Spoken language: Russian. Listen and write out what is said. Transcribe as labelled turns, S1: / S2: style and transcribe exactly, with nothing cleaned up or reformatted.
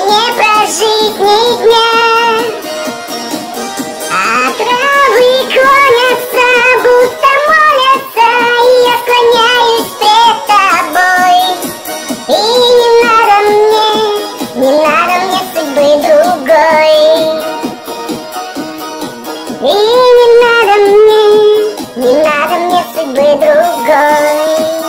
S1: не прожить ни дня. А травы клонятся, будто молятся, и я склоняюсь пред тобой. И не надо мне, не надо мне судьбы другой. И не надо мне, не надо мне судьбы другой.